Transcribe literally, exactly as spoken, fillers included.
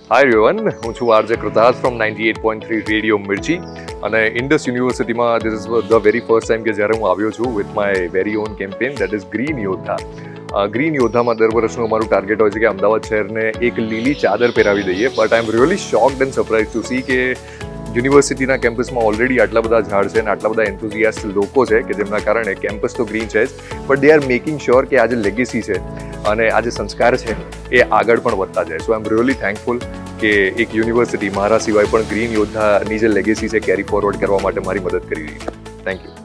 Hi everyone, હું છું RJ Kritarth from ninety eight point three radio Mirchi અને ઇન્ડસ યુનિવર્સિટીમાં this is the very first time કે જ્યારે હું આવ્યો છું with my very own campaign that is green Yoddha. Green યોદ્ધામાં દર વર્ષનું અમારું ટાર્ગેટ હોય છે કે અમદાવાદ શહેરને એક લીલી ચાદર પહેરાવી દઈએ, but I am really shocked and surprise to see કે યુનિવર્સિટીના કેમ્પસમાં ઓલરેડી આટલા બધા ઝાડ છે અને આટલા બધા એન્થુઝિયાસ્ટ લોકો છે કે જેમના કારણે કેમ્પસ તો ગ્રીન છે જ, but they are making sure કે આ જે લેગેસી છે અને આ જે સંસ્કાર છે એ આગળ પણ વધતા જાય. સો આઈ એમ રિયલી થેન્કફુલ કે એક યુનિવર્સિટી મારા સિવાય પણ ગ્રીન યોદ્ધાની જે લેગેસી છે કેરી ફોરવર્ડ કરવા માટે મારી મદદ કરી રહી છે. Thank you.